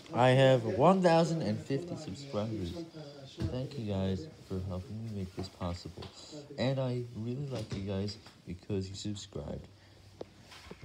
I have 1,050 subscribers. Thank you guys for helping me make this possible. And I really like you guys because you subscribed.